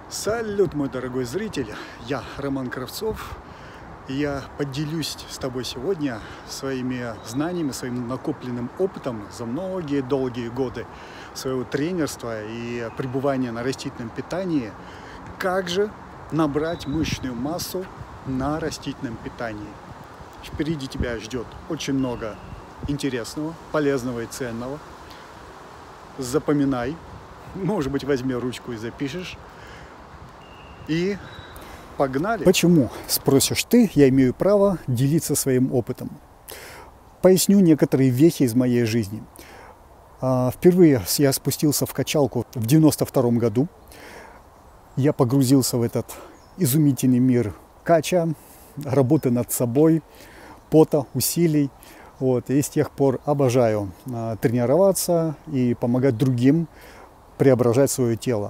Салют, мой дорогой зритель, я Роман Кравцов, и я поделюсь с тобой сегодня своими знаниями, своим накопленным опытом за многие долгие годы своего тренерства и пребывания на растительном питании, как же набрать мышечную массу на растительном питании. Впереди тебя ждет очень много интересного, полезного и ценного. Запоминай, может быть, возьми ручку и запишешь. И погнали! Почему, спросишь ты, я имею право делиться своим опытом? Поясню некоторые вехи из моей жизни. Впервые я спустился в качалку в 92 году. Я погрузился в этот изумительный мир кача, работы над собой, пота, усилий. И с тех пор обожаю тренироваться и помогать другим преображать свое тело.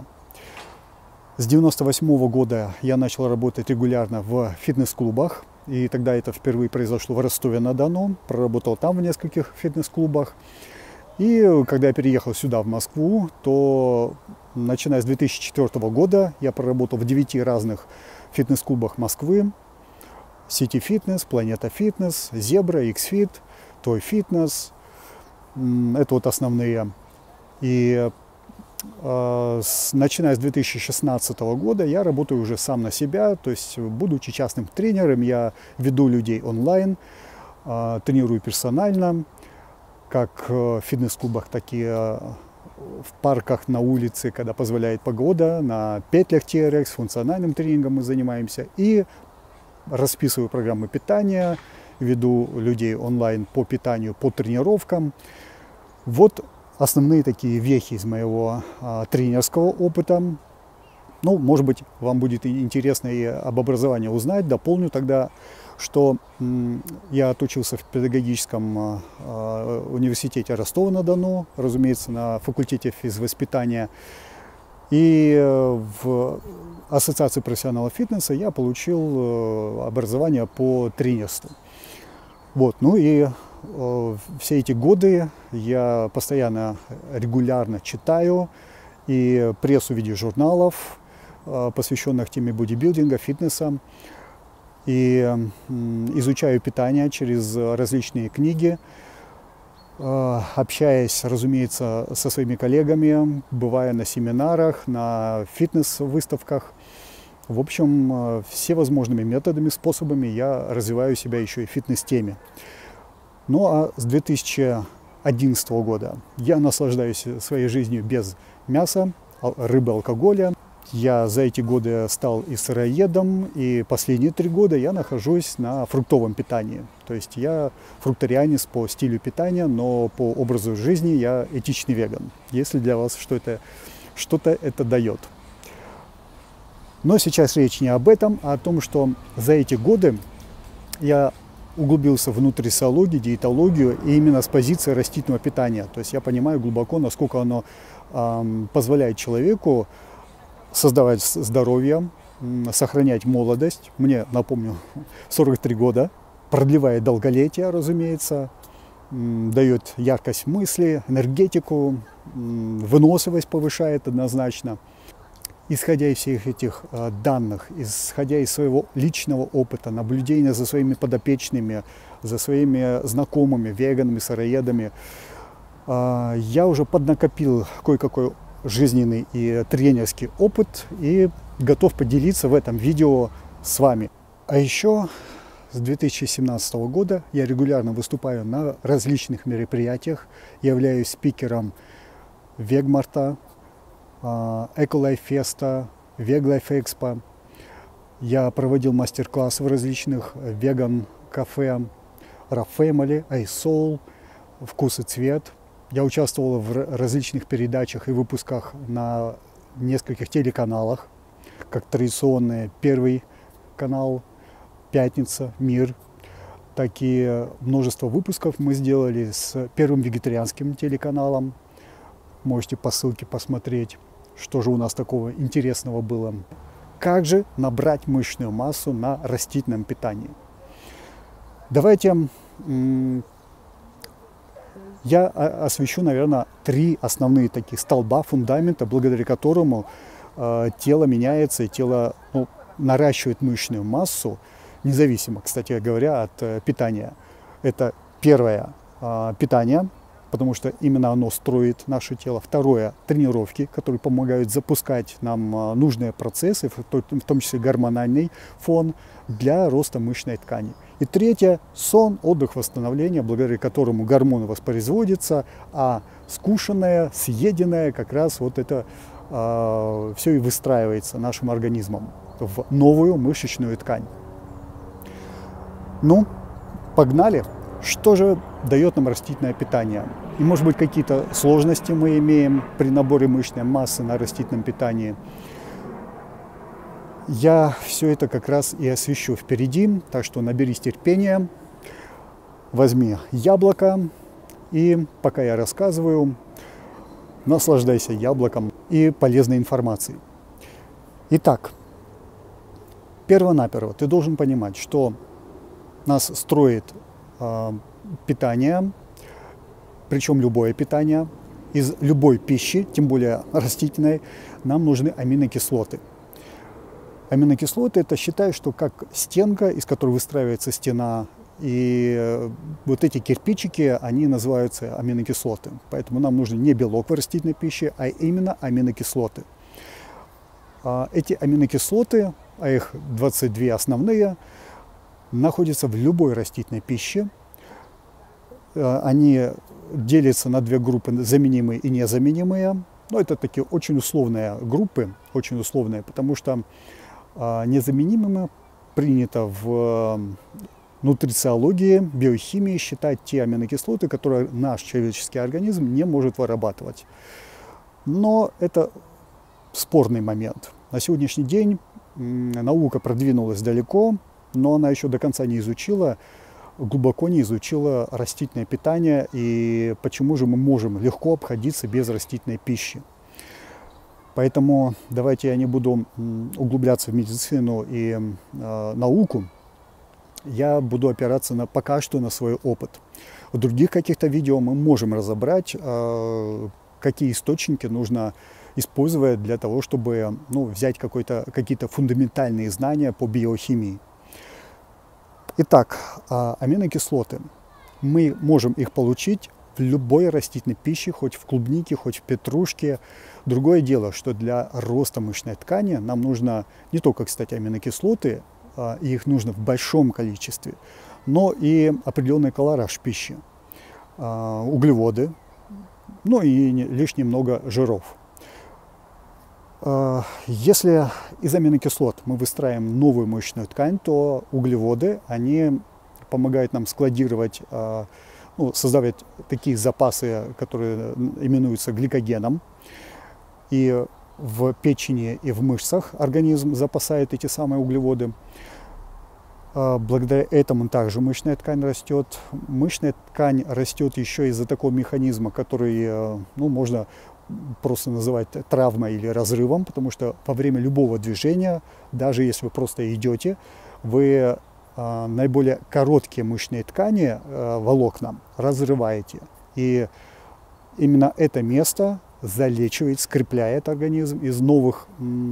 С 98 года я начал работать регулярно в фитнес-клубах, и тогда это впервые произошло в Ростове-на-Дону, проработал там в нескольких фитнес-клубах. И когда я переехал сюда, в Москву, то начиная с 2004 года я проработал в 9 разных фитнес-клубах Москвы: City Fitness, Planeta Fitness, Zebra, X-Fit, Toy Fitness. Это вот основные. И начиная с 2016 года я работаю уже сам на себя, то есть, будучи частным тренером, я веду людей онлайн, тренирую персонально, как в фитнес-клубах, так и в парках, на улице, когда позволяет погода, на петлях TRX, функциональным тренингом мы занимаемся, и расписываю программы питания, веду людей онлайн по питанию, по тренировкам. Вот основные такие вехи из моего тренерского опыта. Может быть, вам будет интересно и об образовании узнать. Дополню тогда, что я отучился в педагогическом университете Ростова-на-Дону, разумеется, на факультете физвоспитания. И в Ассоциации профессионалов фитнеса я получил образование по тренерству. Все эти годы я постоянно, регулярно читаю и прессу в виде журналов, посвященных теме бодибилдинга, фитнеса, и изучаю питание через различные книги, общаясь, разумеется, со своими коллегами, бывая на семинарах, на фитнес-выставках. В общем, всевозможными методами, способами я развиваю себя еще и в фитнес-теме. А с 2011 года я наслаждаюсь своей жизнью без мяса, рыбы, алкоголя. Я за эти годы стал и сыроедом, и последние 3 года я нахожусь на фруктовом питании. То есть я фрукторианец по стилю питания, но по образу жизни я этичный веган, если для вас что-то это дает. Но сейчас речь не об этом, а о том, что за эти годы я углубился в нутрициологию, диетологию, и именно с позиции растительного питания. То есть я понимаю глубоко, насколько оно позволяет человеку создавать здоровье, сохранять молодость. Мне, напомню, 43 года, продлевает долголетие, разумеется, дает яркость мысли, энергетику, выносливость повышает однозначно. Исходя из всех этих данных, исходя из своего личного опыта, наблюдения за своими подопечными, за своими знакомыми, веганами, сыроедами, я уже поднакопил кое-какой жизненный и тренерский опыт и готов поделиться в этом видео с вами. А еще с 2017 года я регулярно выступаю на различных мероприятиях, являюсь спикером Вегмарта, Эколайф-феста, Веглайф-экспо. Я проводил мастер-классы в различных веган-кафе, Рафэмили, iSoul, Вкус и цвет. Я участвовал в различных передачах и выпусках на нескольких телеканалах, как традиционный Первый канал, Пятница, Мир. Так и множество выпусков мы сделали с Первым вегетарианским телеканалом. Можете по ссылке посмотреть, что же у нас такого интересного было. Как же набрать мышечную массу на растительном питании? Давайте я освещу, наверное, 3 основные таких столба, фундамента, благодаря которому тело меняется, и тело наращивает мышечную массу, независимо, кстати говоря, от питания. Это первое – питание, потому что именно оно строит наше тело. Второе – тренировки, которые помогают запускать нам нужные процессы, в том числе гормональный фон, для роста мышечной ткани. И третье – сон, отдых, восстановление, благодаря которому гормоны воспроизводятся, а скушенное, съеденное как раз вот это все и выстраивается нашим организмом в новую мышечную ткань. Ну, погнали! Что же дает нам растительное питание? И, может быть, какие-то сложности мы имеем при наборе мышечной массы на растительном питании. Я все это как раз и освещу впереди, так что наберись терпения, возьми яблоко, и пока я рассказываю, наслаждайся яблоком и полезной информацией. Итак, перво-наперво ты должен понимать, что нас строит питание, причем любое питание, из любой пищи, тем более растительной, нам нужны аминокислоты. Аминокислоты – это, считай, что как стенка, из которой выстраивается стена, и вот эти кирпичики, они называются аминокислоты. Поэтому нам нужен не белок в растительной пище, а именно аминокислоты. Эти аминокислоты, а их 22 основные, находятся в любой растительной пище. Они делятся на две группы: заменимые и незаменимые. Но это такие очень условные группы, очень условные, потому что незаменимыми принято в нутрициологии, биохимии считать те аминокислоты, которые наш человеческий организм не может вырабатывать. Но это спорный момент. На сегодняшний день наука продвинулась далеко, но она еще до конца не изучила, глубоко не изучила растительное питание и почему же мы можем легко обходиться без растительной пищи. Поэтому давайте я не буду углубляться в медицину и науку, я буду опираться пока что на свой опыт. В других каких-то видео мы можем разобрать, какие источники нужно использовать для того, чтобы взять какие-то фундаментальные знания по биохимии. Итак, аминокислоты. Мы можем их получить в любой растительной пище, хоть в клубнике, хоть в петрушке. Другое дело, что для роста мышечной ткани нам нужно не только, кстати, аминокислоты, и их нужно в большом количестве, но и определенный колораж пищи, углеводы, ну и лишь немного жиров. Если из аминокислот мы выстраиваем новую мышечную ткань, то углеводы, они помогают нам складировать, создавать такие запасы, которые именуются гликогеном. И в печени и в мышцах организм запасает эти самые углеводы. Благодаря этому также мышечная ткань растет. Мышечная ткань растет еще из-за такого механизма, который можно просто называть травмой или разрывом, потому что во время любого движения, даже если вы просто идете, вы наиболее короткие мышечные ткани, волокна, разрываете. И именно это место залечивает, скрепляет организм из новых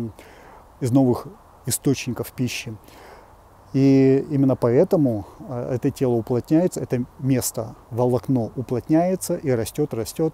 источников пищи. И именно поэтому это тело уплотняется, это место, волокно уплотняется и растет,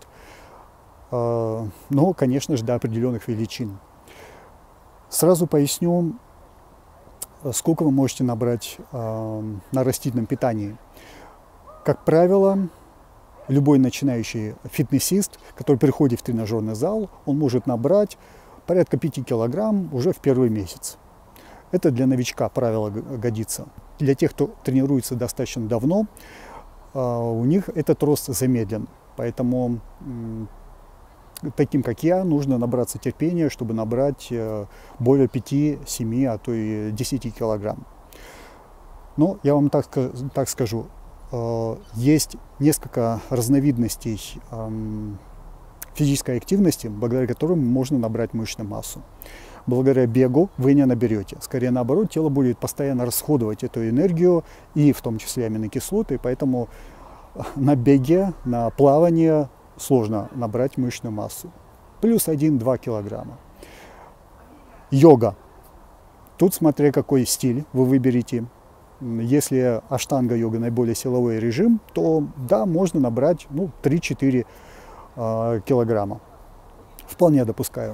но, конечно же, до определенных величин. Сразу поясню, сколько вы можете набрать на растительном питании. Как правило, любой начинающий фитнесист, который приходит в тренажерный зал, он может набрать порядка 5 килограмм уже в первый месяц. Это для новичка правило годится. Для тех, кто тренируется достаточно давно, у них этот рост замедлен. Поэтому таким, как я, нужно набраться терпения, чтобы набрать более 5, 7, а то и 10 килограмм. Но я вам так скажу, есть несколько разновидностей физической активности, благодаря которым можно набрать мышечную массу. Благодаря бегу вы не наберете. Скорее наоборот, тело будет постоянно расходовать эту энергию, и в том числе аминокислоты, поэтому на беге, на плавании сложно набрать мышечную массу. Плюс 1-2 килограмма. Йога. Тут смотря какой стиль вы выберете. Если аштанга-йога наиболее силовой режим, то да, можно набрать 3-4 килограмма. Вполне допускаю.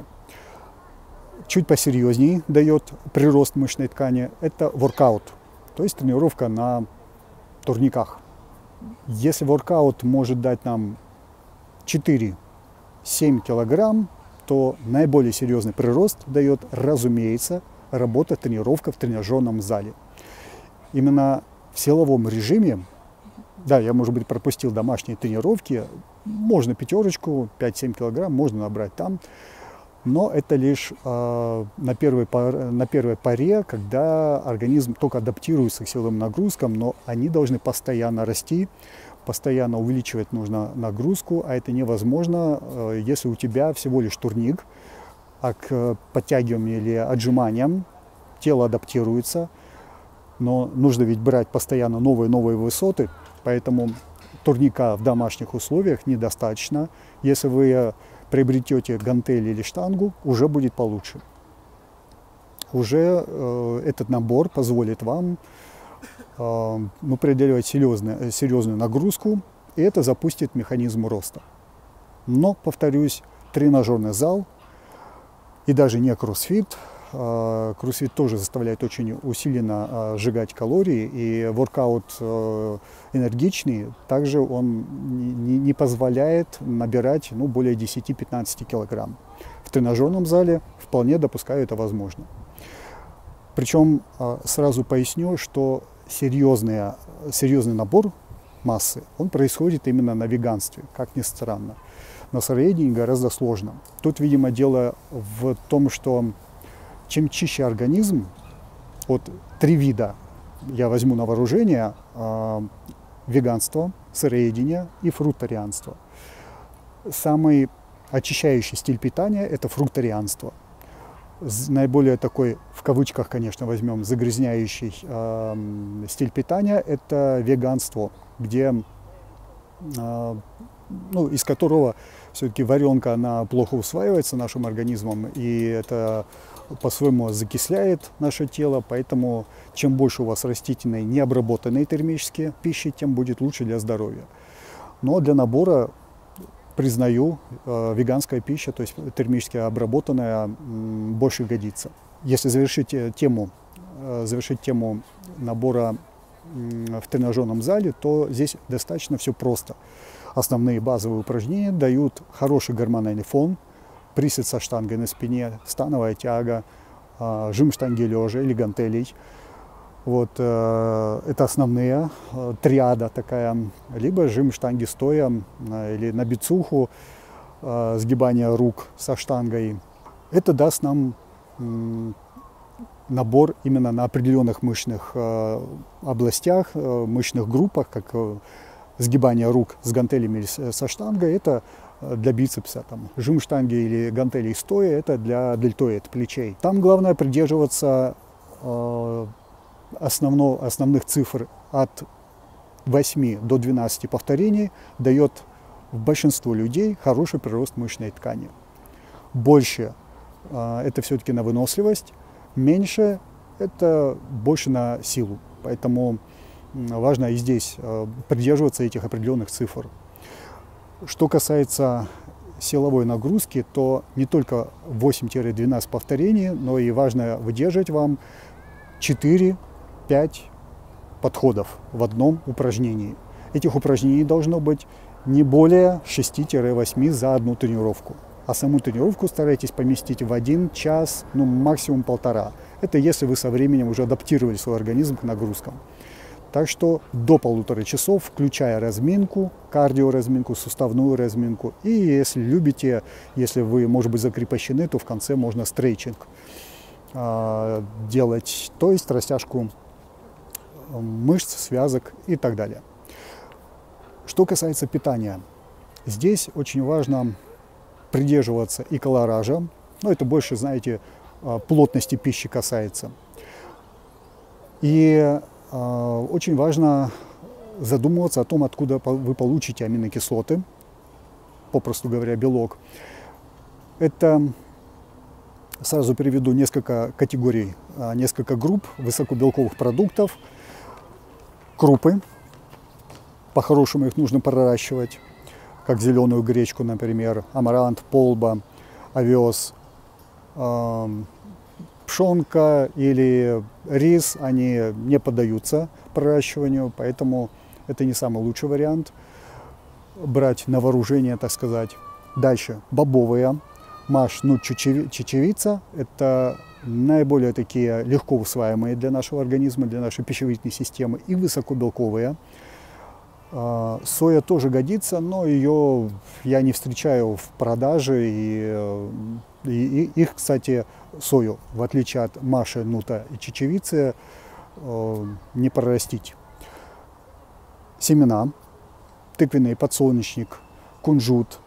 Чуть посерьезнее дает прирост мышечной ткани. Это воркаут, то есть тренировка на турниках. Если воркаут может дать нам 4-7 килограмм, то наиболее серьезный прирост дает, разумеется, работа, тренировка в тренажерном зале. Именно в силовом режиме, да, я, может быть, пропустил домашние тренировки, можно пятерочку, 5-7 килограмм можно набрать там, но это лишь на первой паре, когда организм только адаптируется к силовым нагрузкам, но они должны постоянно расти, постоянно увеличивать нужно нагрузку, а это невозможно, если у тебя всего лишь турник, а к подтягиваниям или отжиманиям тело адаптируется, но нужно ведь брать постоянно новые высоты, поэтому турника в домашних условиях недостаточно. Если вы приобретете гантели или штангу, уже будет получше. Уже этот набор позволит вам преодолевать серьезную нагрузку, и это запустит механизм роста. Но, повторюсь, тренажерный зал и даже не кроссфит. Кроссфит тоже заставляет очень усиленно сжигать калории, и воркаут энергичный, также он не позволяет набирать более 10-15 килограмм. В тренажерном зале вполне допускаю это возможно. Причем сразу поясню, что серьезный набор массы, он происходит именно на веганстве, как ни странно. На сыроедении гораздо сложно. Тут, видимо, дело в том, что чем чище организм, вот 3 вида я возьму на вооружение: веганство, сыроедение и фрукторианство. Самый очищающий стиль питания – это фрукторианство. Наиболее такой, в кавычках, конечно, возьмем, загрязняющий стиль питания – это веганство, где, из которого все-таки варенка, она плохо усваивается нашим организмом, и это по-своему закисляет наше тело, поэтому чем больше у вас растительной, необработанной термически пищи, тем будет лучше для здоровья. Но для набора, признаю, веганская пища, то есть термически обработанная, больше годится. Если завершить тему набора в тренажерном зале, то здесь достаточно все просто. Основные базовые упражнения дают хороший гормональный фон: присед со штангой на спине, становая тяга, жим штанги лежа или гантелей. Вот, это основные, триада такая, либо жим штанги стоя или на бицуху, сгибание рук со штангой. Это даст нам набор именно на определенных мышечных областях, мышечных группах, как сгибание рук с гантелями или со штангой. Это для бицепса, жим штанги или гантелей стоя, это для дельтоид, плечей. Там главное придерживаться основных цифр от 8 до 12 повторений, дает в большинству людей хороший прирост мышечной ткани. Больше это все-таки на выносливость, меньше это больше на силу. Поэтому важно и здесь придерживаться этих определенных цифр. Что касается силовой нагрузки, то не только 8-12 повторений, но и важно выдерживать вам 4-5 подходов в одном упражнении. Этих упражнений должно быть не более 6-8 за одну тренировку. А саму тренировку старайтесь поместить в 1 час, максимум 1,5. Это если вы со временем уже адаптировали свой организм к нагрузкам. Так что до 1,5 часов, включая разминку, кардиоразминку, суставную разминку. И если любите, если вы, может быть, закрепощены, то в конце можно стрейчинг делать, то есть растяжку мышц, связок и так далее. Что касается питания, здесь очень важно придерживаться и колоража, но это больше, знаете, плотности пищи касается. И очень важно задумываться о том, откуда вы получите аминокислоты, попросту говоря, белок. Это Сразу приведу несколько категорий, несколько групп высокобелковых продуктов. Крупы. По-хорошему их нужно проращивать, как зеленую гречку, например, амарант, полба, овес, пшенка или рис. Они не поддаются проращиванию, поэтому это не самый лучший вариант брать на вооружение, так сказать. Дальше бобовые, маш, чечевица. Это наиболее такие легко усваиваемые для нашего организма, для нашей пищеварительной системы и высокобелковые. Соя тоже годится, но ее я не встречаю в продаже. И их, кстати, сою, в отличие от маши, нута и чечевицы, не прорастить. Семена. Тыквенный подсолнечник, кунжут,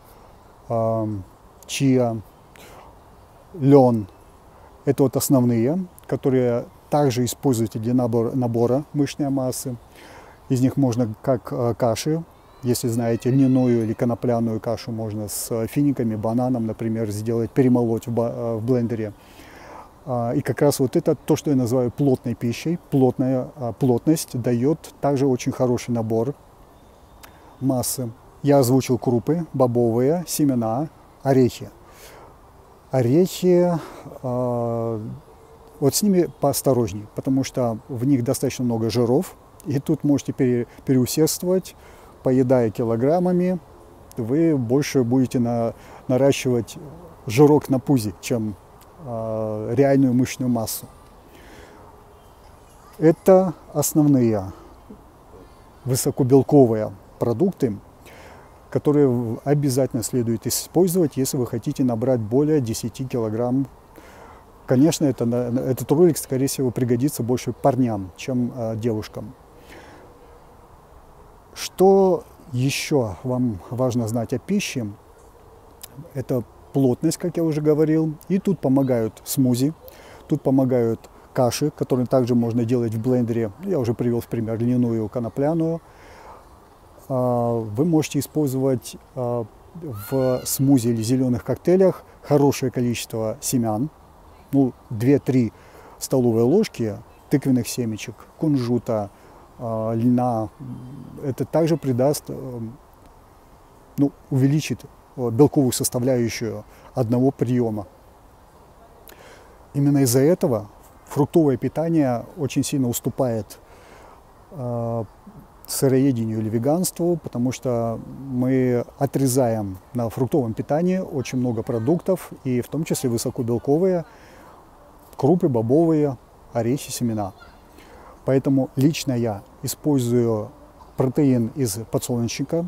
чиа, лен. Это вот основные, которые также используются для набора мышечной массы. Из них можно как каши, если знаете, льняную или конопляную кашу можно с финиками, бананом, например, сделать, перемолоть в блендере. И как раз вот это то, что я называю плотной пищей. Плотность дает также очень хороший набор массы. Я озвучил крупы, бобовые, семена, орехи. Орехи, вот с ними поосторожней, потому что в них достаточно много жиров. И тут можете переусердствовать, поедая килограммами, вы больше будете наращивать жирок на пузе, чем реальную мышечную массу. Это основные высокобелковые продукты, которые обязательно следует использовать, если вы хотите набрать более 10 килограмм. Конечно, этот ролик, скорее всего, пригодится больше парням, чем девушкам. Что еще вам важно знать о пище? Это плотность, как я уже говорил. И тут помогают смузи, тут помогают каши, которые также можно делать в блендере. Я уже привел в пример льняную, конопляную. Вы можете использовать в смузи или зеленых коктейлях хорошее количество семян. 2-3 столовые ложки тыквенных семечек, кунжута, льна. Это также придаст, увеличит белковую составляющую одного приема. Именно из-за этого фруктовое питание очень сильно уступает сыроедению или веганству, потому что мы отрезаем на фруктовом питании очень много продуктов, и в том числе высокобелковые, крупы, бобовые, орехи, семена. Поэтому лично я использую протеин из подсолнечника.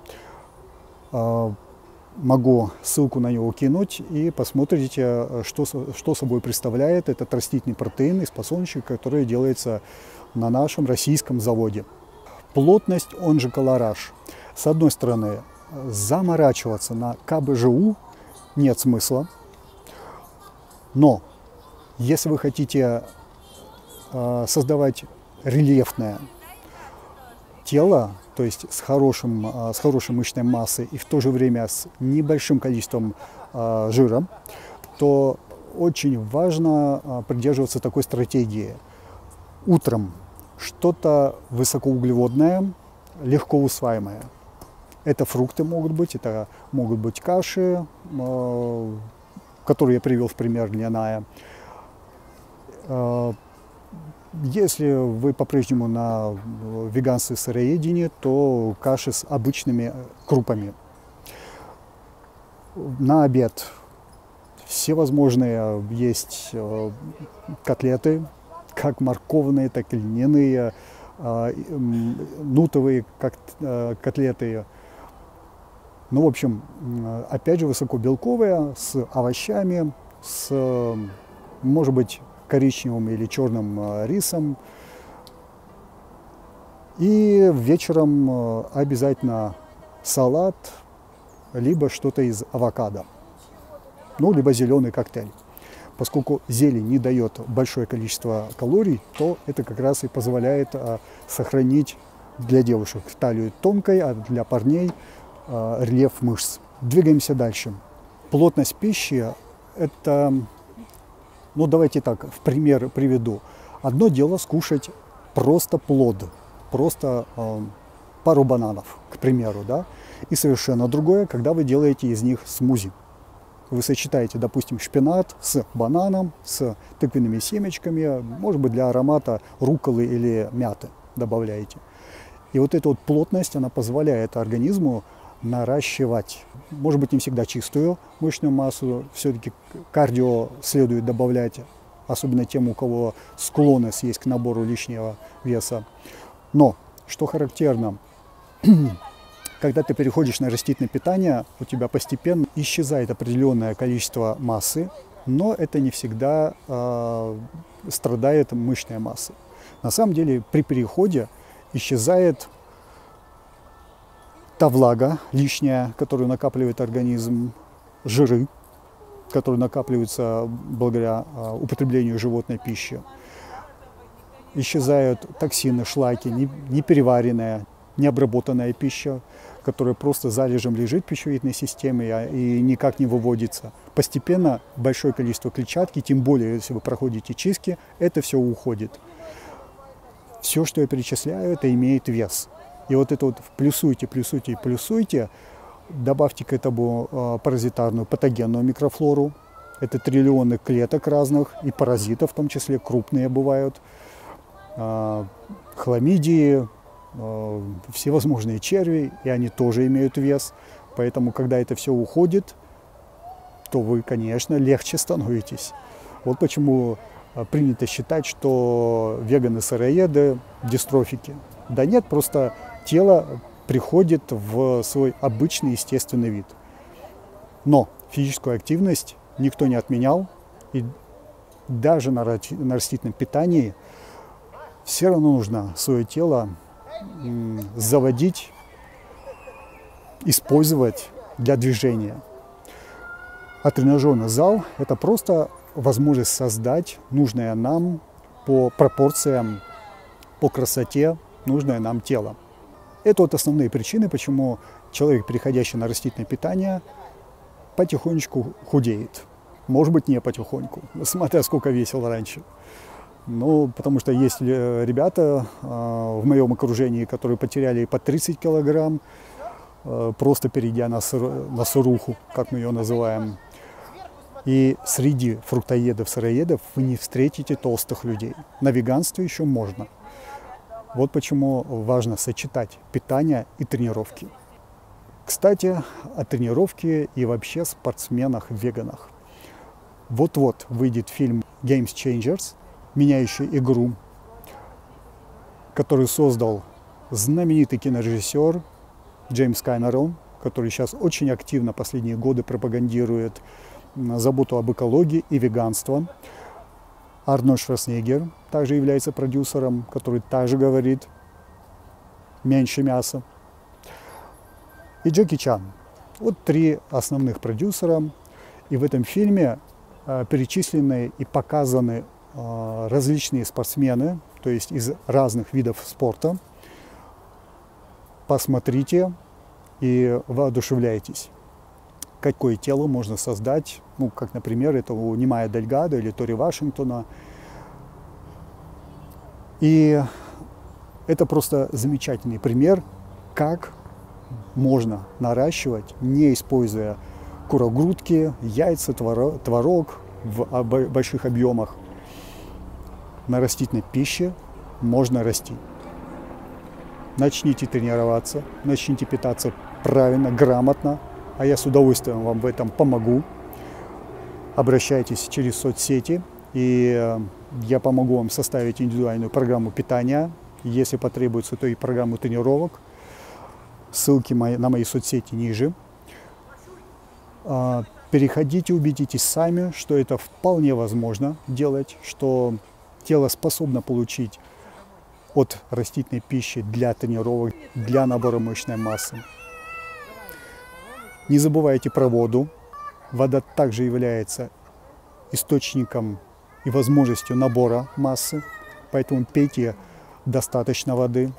Могу ссылку на него кинуть, и посмотрите, что собой представляет этот растительный протеин из подсолнечника, который делается на нашем российском заводе. Плотность, он же колораж. С одной стороны, заморачиваться на КБЖУ нет смысла, но если вы хотите создавать рельефное тело, то есть с хорошей мышечной массой и в то же время с небольшим количеством жира, то очень важно придерживаться такой стратегии. Утром что-то высокоуглеводное, легко усваиваемое. Это фрукты могут быть, это могут быть каши, которые я привел в пример, льняная. Если вы по-прежнему на веганстве и сыроедении, то каши с обычными крупами. На обед всевозможные есть котлеты, как морковные, так и льняные, нутовые котлеты. В общем, опять же, высокобелковые, с овощами, с, может быть, коричневым или черным рисом. И вечером обязательно салат, либо что-то из авокадо, либо зеленый коктейль. Поскольку зелень не дает большое количество калорий, то это как раз и позволяет сохранить для девушек талию тонкой, а для парней рельеф мышц. Двигаемся дальше. Плотность пищи – это Ну, давайте так, в пример приведу. Одно дело скушать просто плод, просто пару бананов, к примеру, да, и совершенно другое, когда вы делаете из них смузи. Вы сочетаете, допустим, шпинат с бананом, с тыквенными семечками, может быть, для аромата рукколы или мяты добавляете. И вот эта вот плотность, она позволяет организму наращивать, может быть, не всегда чистую мышечную массу, все-таки кардио следует добавлять, особенно тем, у кого склонность есть к набору лишнего веса. Но, что характерно, когда ты переходишь на растительное питание, у тебя постепенно исчезает определенное количество массы, но это не всегда страдает мышечная масса. На самом деле при переходе исчезает та влага лишняя, которую накапливает организм, жиры, которые накапливаются благодаря употреблению животной пищи. Исчезают токсины, шлаки, непереваренная, необработанная пища, которая просто залежем лежит в пищеводной системе и никак не выводится. Постепенно большое количество клетчатки, тем более, если вы проходите чистки, это все уходит. Все, что я перечисляю, это имеет вес. И вот это вот плюсуйте, добавьте к этому паразитарную патогенную микрофлору. Это триллионы клеток разных, и паразитов, в том числе крупные бывают, хламидии, всевозможные черви, и они тоже имеют вес. Поэтому, когда это все уходит, то вы, конечно, легче становитесь. Вот почему принято считать, что веганы-сыроеды дистрофики. Да нет, просто тело приходит в свой обычный естественный вид. Но физическую активность никто не отменял, и даже на растительном питании все равно нужно свое тело заводить, использовать для движения. А тренажерный зал – это просто возможность создать нужное нам по пропорциям, по красоте, нужное нам тело. Это вот основные причины, почему человек, переходящий на растительное питание, потихонечку худеет. Может быть, не потихоньку, смотря сколько весил раньше. Ну, потому что есть ребята в моем окружении, которые потеряли по 30 килограмм, просто перейдя на сыруху, как мы ее называем. И среди фруктоедов, сыроедов вы не встретите толстых людей. На веганстве еще можно. Вот почему важно сочетать питание и тренировки. Кстати, о тренировке и вообще спортсменах-веганах. Вот-вот выйдет фильм Game Changers, меняющий игру, который создал знаменитый кинорежиссер Джеймс Кэмерон, который сейчас очень активно последние годы пропагандирует заботу об экологии и веганство. Арнольд Шварценеггер также является продюсером, который также говорит меньше мяса. И Джеки Чан. Вот три основных продюсера. И в этом фильме перечислены и показаны различные спортсмены, то есть из разных видов спорта. Посмотрите и воодушевляйтесь. Какое тело можно создать, ну, как, например, это у Немая Дельгадо или Тори Вашингтона. И это просто замечательный пример, как можно наращивать, не используя курогрудки, яйца, творог в больших объемах. На растительной пище можно расти. Начните тренироваться, начните питаться правильно, грамотно, а я с удовольствием вам в этом помогу. Обращайтесь через соцсети, и я помогу вам составить индивидуальную программу питания. Если потребуется, то и программу тренировок. Ссылки на мои соцсети ниже. Переходите, убедитесь сами, что это вполне возможно делать, что тело способно получить от растительной пищи для тренировок, для набора мышечной массы. Не забывайте про воду. Вода также является источником и возможностью набора массы, поэтому пейте достаточно воды.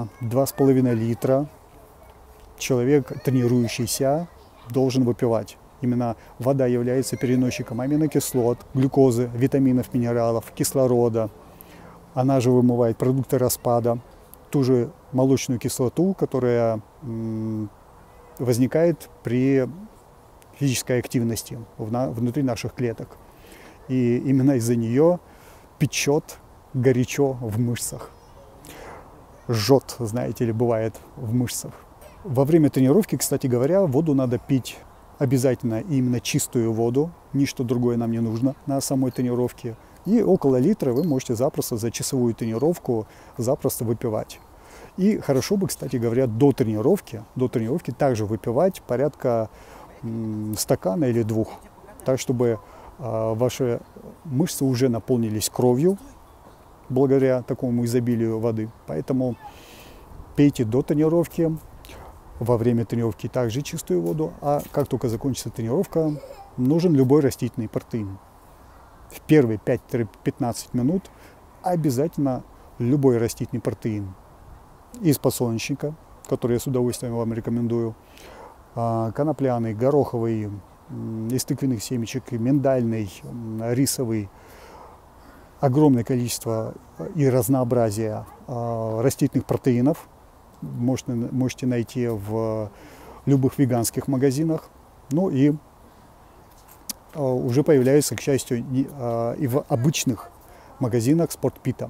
1,5–2,5 литра человек, тренирующийся, должен выпивать. Именно вода является переносчиком аминокислот, глюкозы, витаминов, минералов, кислорода. Она же вымывает продукты распада, ту же молочную кислоту, которая возникает при физической активности внутри наших клеток. И именно из-за нее печет горячо в мышцах. Жжет, знаете ли, бывает в мышцах. Во время тренировки, кстати говоря, воду надо пить обязательно именно чистую воду, ничто другое нам не нужно на самой тренировке. И около литра вы можете запросто за часовую тренировку запросто выпивать. И хорошо бы, кстати говоря, до тренировки также выпивать порядка стакана или 2, так чтобы ваши мышцы уже наполнились кровью благодаря такому изобилию воды. Поэтому пейте до тренировки. Во время тренировки также чистую воду, а как только закончится тренировка, нужен любой растительный протеин. В первые 5-15 минут обязательно любой растительный протеин из подсолнечника, который я с удовольствием вам рекомендую, конопляный, гороховый, из тыквенных семечек, миндальный, рисовый. Огромное количество и разнообразие растительных протеинов можете найти в любых веганских магазинах. Ну и уже появляются, к счастью, и в обычных магазинах спортпита.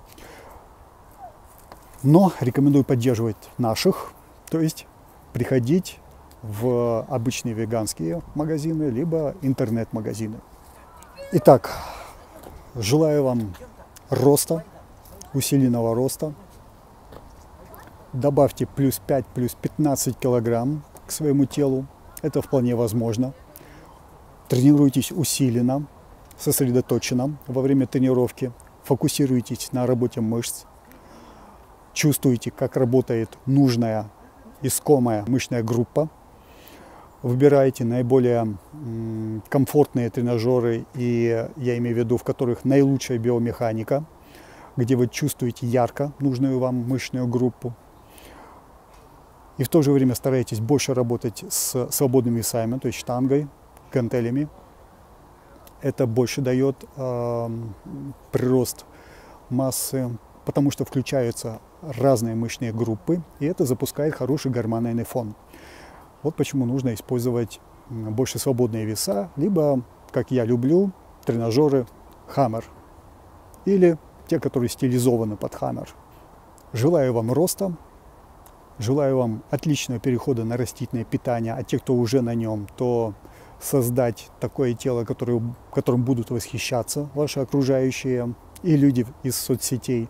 Но рекомендую поддерживать наших, то есть приходить в обычные веганские магазины, либо интернет-магазины. Итак, желаю вам роста, усиленного роста. Добавьте плюс 5, плюс 15 килограмм к своему телу. Это вполне возможно. Тренируйтесь усиленно, сосредоточенно во время тренировки. Фокусируйтесь на работе мышц. Чувствуйте, как работает нужная искомая мышечная группа. Выбирайте наиболее комфортные тренажеры, и я имею в виду, в которых наилучшая биомеханика, где вы чувствуете ярко нужную вам мышечную группу. И в то же время старайтесь больше работать с свободными весами, то есть штангой, гантелями. Это больше дает прирост массы, потому что включаются разные мышечные группы, и это запускает хороший гормональный фон. Вот почему нужно использовать больше свободные веса, либо, как я люблю, тренажеры Hammer, или те, которые стилизованы под Hammer. Желаю вам роста. Желаю вам отличного перехода на растительное питание, а те, кто уже на нем, то создать такое тело, которым будут восхищаться ваши окружающие и люди из соцсетей.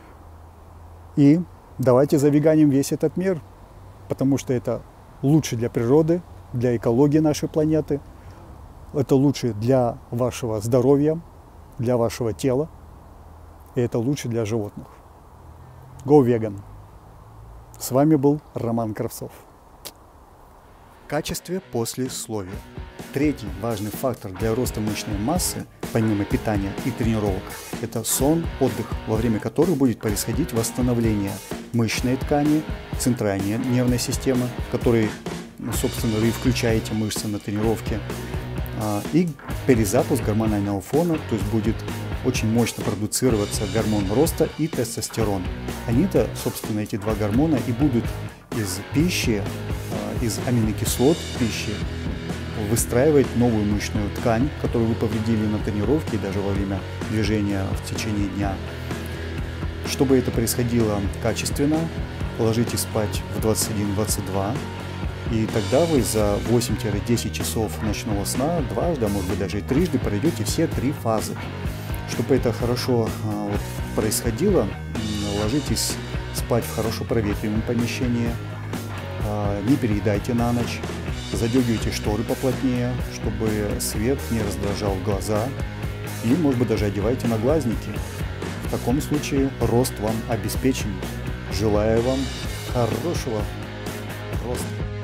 И давайте завеганим весь этот мир, потому что это лучше для природы, для экологии нашей планеты, это лучше для вашего здоровья, для вашего тела, и это лучше для животных. Go vegan! С вами был Роман Кравцов. Качестве послесловия. Третий важный фактор для роста мышечной массы, помимо питания и тренировок, это сон, отдых, во время которых будет происходить восстановление мышечной ткани, центральной нервной системы, в которой, собственно, вы включаете мышцы на тренировке, и перезапуск гормонального фона, то есть будет очень мощно продуцироваться гормон роста и тестостерон. Они-то, собственно, эти два гормона и будут из пищи, из аминокислот пищи выстраивать новую мышечную ткань, которую вы повредили на тренировке и даже во время движения в течение дня. Чтобы это происходило качественно, ложитесь спать в 21-22, и тогда вы за 8-10 часов ночного сна дважды, а может быть даже и трижды пройдете все 3 фазы. Чтобы это хорошо происходило, ложитесь спать в хорошо проветриваемом помещении, не переедайте на ночь, задергивайте шторы поплотнее, чтобы свет не раздражал глаза, и, может быть, даже одевайте наглазники. В таком случае рост вам обеспечен. Желаю вам хорошего роста.